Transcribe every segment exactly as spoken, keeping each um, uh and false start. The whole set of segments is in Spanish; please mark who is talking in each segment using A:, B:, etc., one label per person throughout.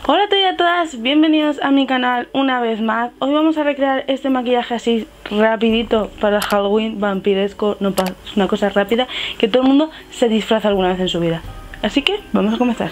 A: Hola a todos y a todas, bienvenidos a mi canal una vez más. Hoy vamos a recrear este maquillaje así rapidito para Halloween, vampiresco, no pasa, es una cosa rápida que todo el mundo se disfraza alguna vez en su vida. Así que vamos a comenzar.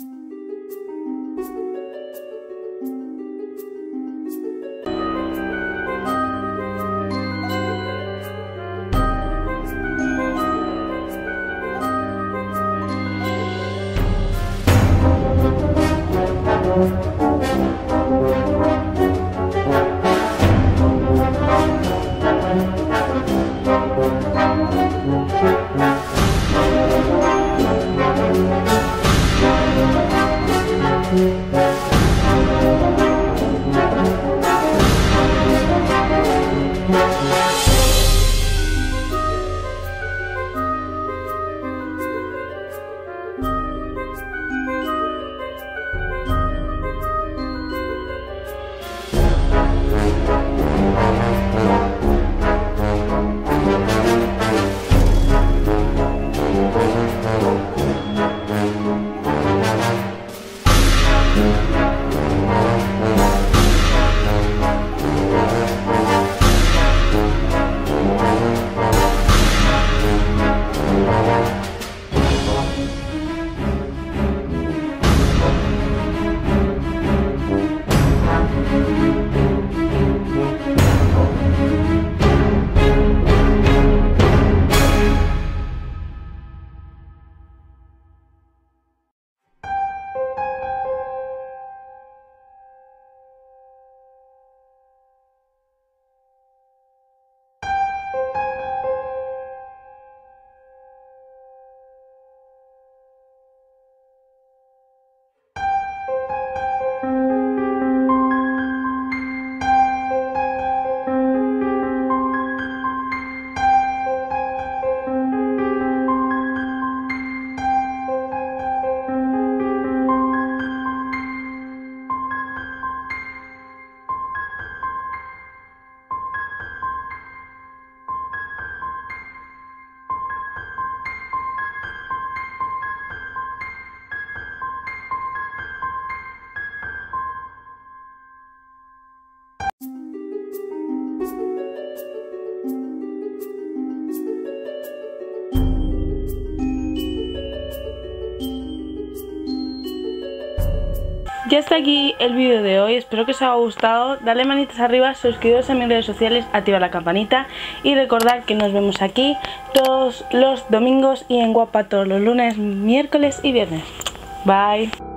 A: Ya está aquí el vídeo de hoy, espero que os haya gustado. Dale manitas arriba, suscribiros a mis redes sociales, activa la campanita y recordad que nos vemos aquí todos los domingos y en Guapa todos los lunes, miércoles y viernes. Bye.